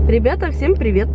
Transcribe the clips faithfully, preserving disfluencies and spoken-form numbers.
Ребята, всем привет!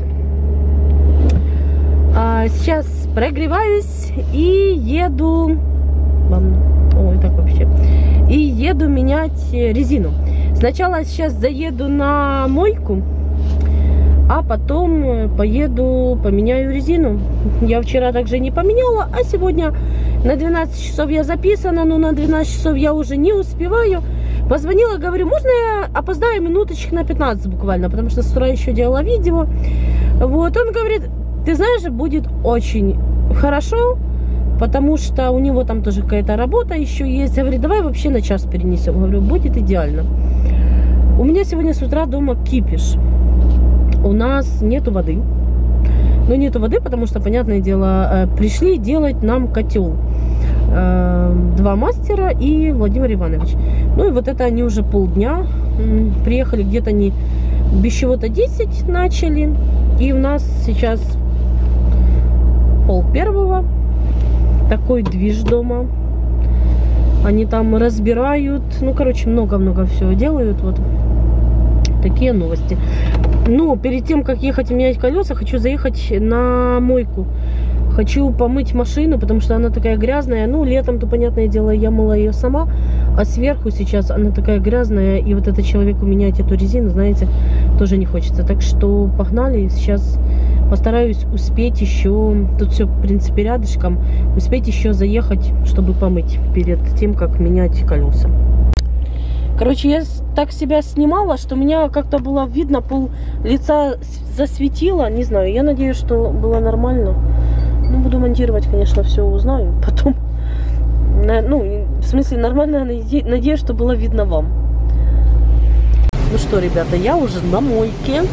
А, сейчас прогреваюсь и еду... Ой, так вообще. И еду менять резину. Сначала сейчас заеду на мойку, а потом поеду поменяю резину. Я вчера также не поменяла, а сегодня на двенадцать часов я записана, но на двенадцать часов я уже не успеваю. Позвонила, говорю, можно я опоздаю минуточек на пятнадцать буквально, потому что с утра еще делала видео. Вот, он говорит, ты знаешь, будет очень хорошо, потому что у него там тоже какая-то работа еще есть. Говорит, давай вообще на час перенесем. Говорю, будет идеально. У меня сегодня с утра дома кипиш. У нас нету воды. Ну, нету воды, потому что, понятное дело, пришли делать нам котел. Два мастера и Владимир Иванович. Ну и вот это они уже полдня. Приехали где-то не без чего-то десять начали. И у нас сейчас пол первого. Такой движ дома. Они там разбирают. Ну, короче, много-много всего делают. Вот такие новости. Но перед тем, как ехать и менять колеса, хочу заехать на мойку. Хочу помыть машину, потому что она такая грязная. Ну, летом-то, понятное дело, я мыла ее сама. А сверху сейчас она такая грязная. И вот этот человеку менять эту резину, знаете, тоже не хочется. Так что погнали. Сейчас постараюсь успеть еще. Тут все, в принципе, рядышком. Успеть еще заехать, чтобы помыть перед тем, как менять колеса. Короче, я так себя снимала, что меня как-то было видно, пол лица засветило. Не знаю, я надеюсь, что было нормально. Ну, буду монтировать, конечно, все узнаю потом. Ну, в смысле, нормально, надеюсь, что было видно вам. Ну что, ребята, я уже на мойке.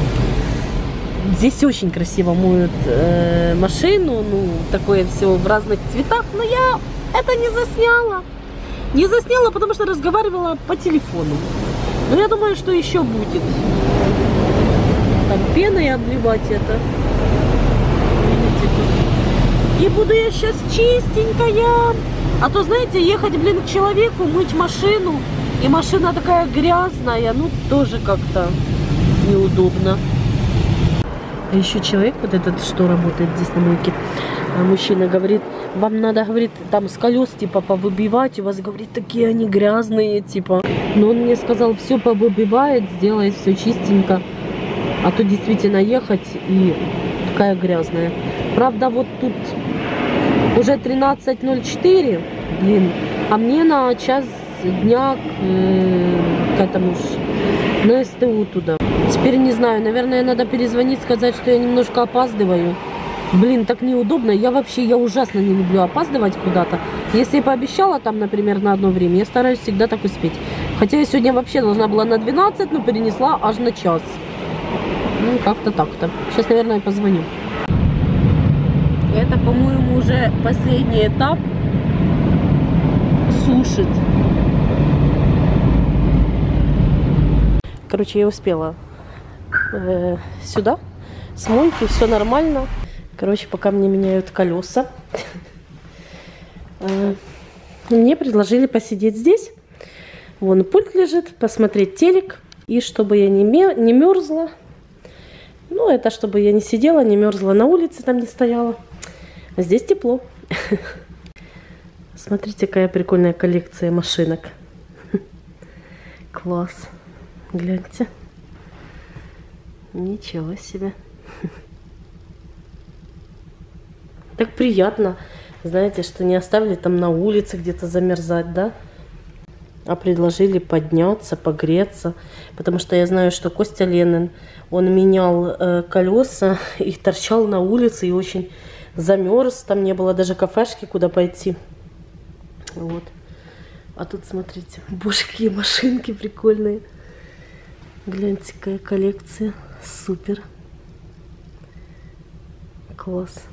Здесь очень красиво моют э, машину. Ну, такое все в разных цветах. Но я это не засняла. Не засняла, потому что разговаривала по телефону. Но я думаю, что еще будет. Там пеной обливать это. И буду я сейчас чистенькая. А то, знаете, ехать, блин, к человеку, мыть машину. И машина такая грязная. Ну, тоже как-то неудобно. А еще человек, вот этот, что работает здесь на мойке, мужчина говорит, вам надо, говорит, там с колес, типа, повыбивать. У вас, говорит, такие они грязные, типа. Но он мне сказал, все повыбивает, сделает все чистенько. А то действительно ехать и такая грязная. Правда, вот тут уже тринадцать ноль четыре, блин, а мне на час дня к, э, к этому ж, на СТУ туда. Теперь не знаю, наверное, надо перезвонить, сказать, что я немножко опаздываю. Блин, так неудобно. Я вообще, я ужасно не люблю опаздывать куда-то. Если я пообещала там, например, на одно время, я стараюсь всегда так успеть. Хотя я сегодня вообще должна была на двенадцать, но перенесла аж на час. Ну, как-то так-то. Сейчас, наверное, позвоню. Это, по-моему, уже последний этап. Сушит. Короче, я успела э, сюда, с мойки, все нормально. Короче, пока мне меняют колеса. Мне предложили посидеть здесь. Вон пульт лежит, посмотреть телек. И чтобы я не мерзла. Ну, это чтобы я не сидела, не мерзла на улице, там не стояла. А здесь тепло. Смотрите, какая прикольная коллекция машинок. Класс. Гляньте. Ничего себе. Так приятно, знаете, что не оставили там на улице где-то замерзать, да? А предложили подняться, погреться. Потому что я знаю, что Костя Ленин, он менял э, колеса и торчал на улице и очень замерз. Там не было даже кафешки, куда пойти. Вот. А тут, смотрите, боже, какие машинки прикольные. Гляньте, какая коллекция. Супер. Класс.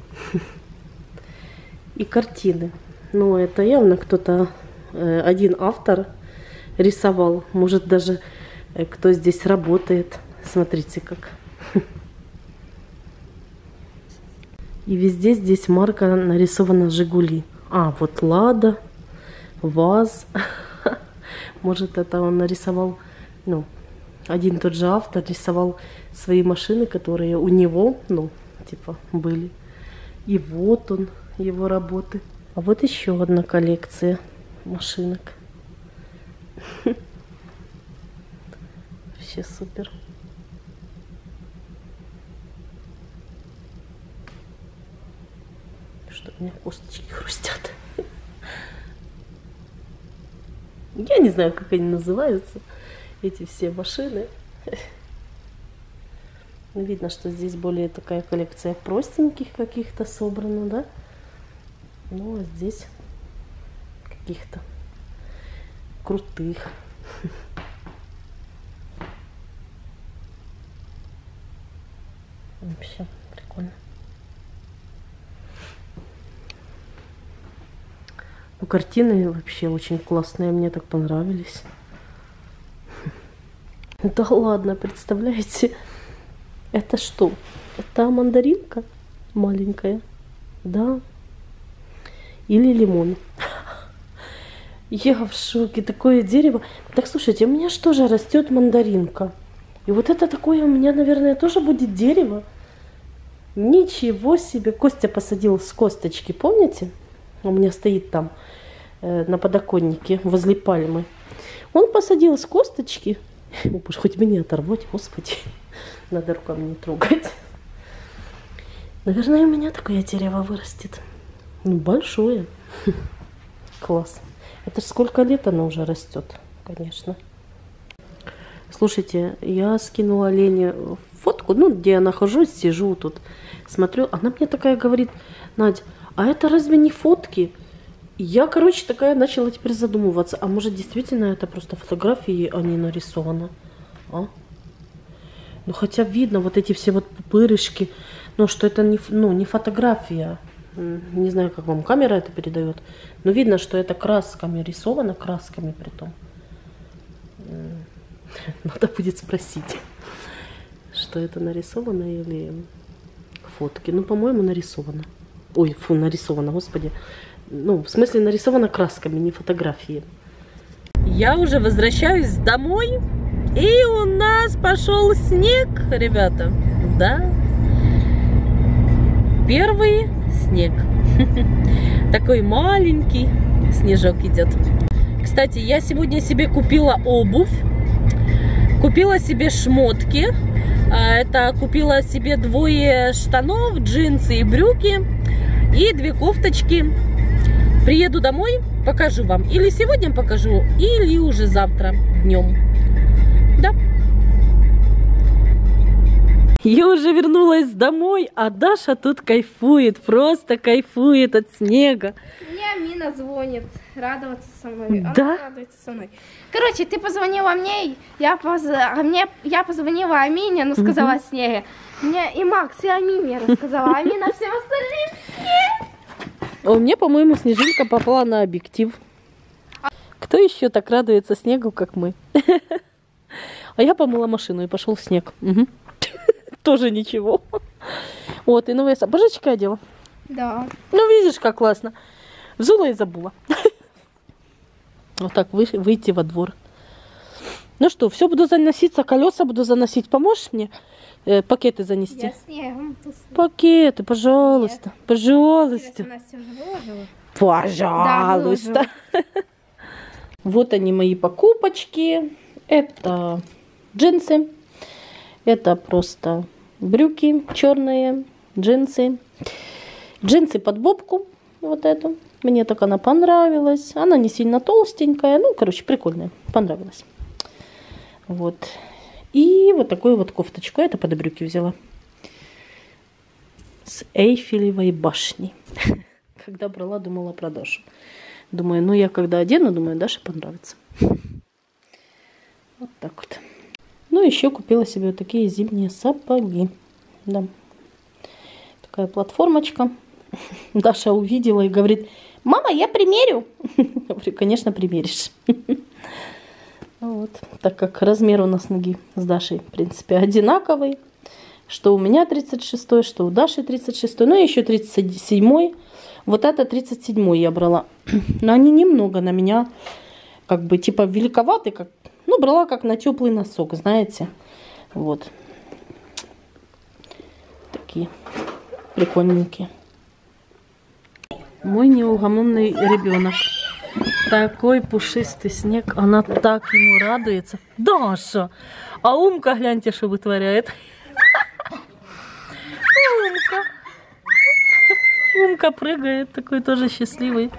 И картины. Ну, это явно кто-то, э, один автор рисовал. Может, даже э, кто здесь работает. Смотрите, как. И везде здесь марка нарисована «Жигули». А, вот «Лада», «ВАЗ». Может, это он нарисовал, ну, один и тот же автор рисовал свои машины, которые у него, ну, типа, были. И вот он, его работы. А вот еще одна коллекция машинок. Вообще супер. Что у меня косточки хрустят. Я не знаю, как они называются, эти все машины. Видно, что здесь более такая коллекция простеньких каких-то собрана, да? Ну, а здесь каких-то крутых. Вообще прикольно. Ну, картины вообще очень классные, мне так понравились. Да ладно, представляете? Это что? Это мандаринка маленькая? Да. Или лимон. Я в шоке. Такое дерево. Так, слушайте, у меня что же растет мандаринка? И вот это такое у меня, наверное, тоже будет дерево. Ничего себе. Костя посадил с косточки, помните? У меня стоит там э, на подоконнике возле пальмы. Он посадил с косточки. О, боже, хоть меня оторвать, господи. Надо руками не трогать. Наверное, у меня такое дерево вырастет. Ну, большое. Класс. Это ж сколько лет оно уже растет, конечно. Слушайте, я скинула Лене фотку, ну, где я нахожусь, сижу тут, смотрю. Она мне такая говорит: Надь, а это разве не фотки? И я, короче, такая начала теперь задумываться. А может, действительно это просто фотографии, а не нарисовано? А? Ну, хотя видно вот эти все вот пупырышки. Ну, что это не, ну, не фотография. Не знаю, как вам камера это передает. Но видно, что это красками рисовано, красками притом. Надо будет спросить, что это нарисовано или фотки. Ну, по-моему, нарисовано. Ой, фу, нарисовано, господи. Ну, в смысле, нарисовано красками, не фотографии. Я уже возвращаюсь домой. И у нас пошел снег, ребята. Да. Первый снег. Такой маленький снежок идет. Кстати, я сегодня себе купила обувь. Купила себе шмотки. Это купила себе двое штанов, джинсы и брюки. И две кофточки. Приеду домой, покажу вам. Или сегодня покажу, или уже завтра днем. Да. Я уже вернулась домой, а Даша тут кайфует, просто кайфует от снега. Мне Амина звонит, радоваться со мной. Она Да? радуется со мной. Короче, ты позвонила мне, я, поз... а мне... я позвонила Амине, ну сказала угу. снеге. Мне и Макс, и Амине рассказала, Амина всем остальным. А у меня, по-моему, снежинка попала на объектив. Кто еще так радуется снегу, как мы? А я помыла машину, и пошел снег. Угу. Тоже ничего. Вот, и новая сапожечка одела. Да. Ну, видишь, как классно. Взула и забыла. Вот так вы, выйти во двор. Ну что, все буду заноситься, колеса буду заносить. Поможешь мне э, пакеты занести? Я снегом тусую. Пакеты, пожалуйста. Нет. Пожалуйста. Настя уже выложила? Пожалуйста. Да, вот они, мои покупочки. Это джинсы. Это просто брюки черные, джинсы. Джинсы под бобку. Вот эту. Мне так она понравилась. Она не сильно толстенькая. Ну, короче, прикольная. Понравилась. Вот. И вот такую вот кофточку. Это под брюки взяла. С Эйфелевой башней. Когда брала, думала про Дашу. Думаю, ну я когда одену, думаю, Даше понравится. Вот так вот. Ну, еще купила себе вот такие зимние сапоги. Да. Такая платформочка. Даша увидела и говорит: мама, я примерю. Я говорю, конечно, примеришь. Вот. Так как размер у нас ноги с Дашей, в принципе, одинаковый. Что у меня тридцать шестой, что у Даши тридцать шестой. Ну, еще тридцать седьмой. Вот это тридцать седьмой я брала. Но они немного на меня, как бы, типа, великоваты, как, ну, Ну, брала как на теплый носок, знаете. Вот. Такие прикольненькие. Мой неугомонный ребенок. Такой пушистый снег. Она так ему радуется. Даша! А Умка, гляньте, что вытворяет. Умка. Умка прыгает. Такой тоже счастливый.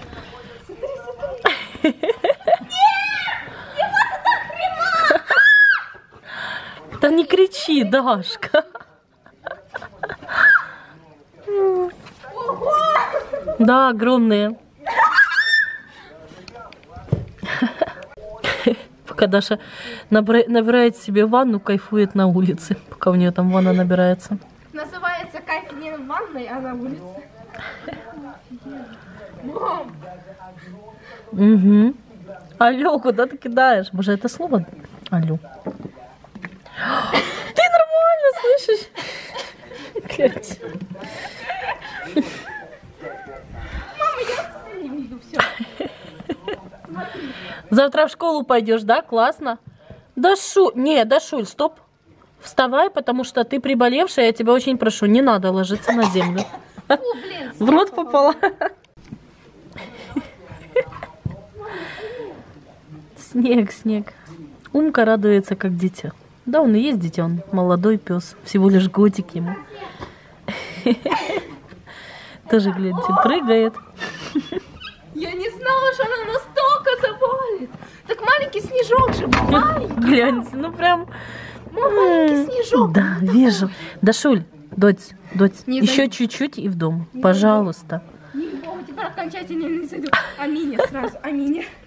Да не кричи, Дашка. Да, огромные. Пока Даша набирает себе ванну, кайфует на улице, пока у нее там ванна набирается. Называется кайф не в ванной, а на улице. Угу. Алло, куда ты кидаешь? Боже, это слово? Алло. Ты нормально слышишь? Мама, я не вижу все. Завтра в школу пойдешь, да? Классно? Дашу... Не, Дашуль, стоп. Вставай, потому что ты приболевшая, я тебя очень прошу, не надо ложиться на землю. Фу, блин, в рот попала. Снег, снег. Умка радуется, как дитя. Да, он и есть дитя, он молодой пес. Всего лишь годик ему. Тоже, глядите, прыгает. Я не знала, что она настолько заболит. Так маленький снежок же был, маленький. Гляньте, ну прям... Мам, маленький снежок. Да, вижу. Дашуль, дочь, дочь, Не еще зайду. чуть-чуть и в дом. Пожалуйста. Не, Бога, теперь окончательно не зайду. Аминя сразу, Аминя.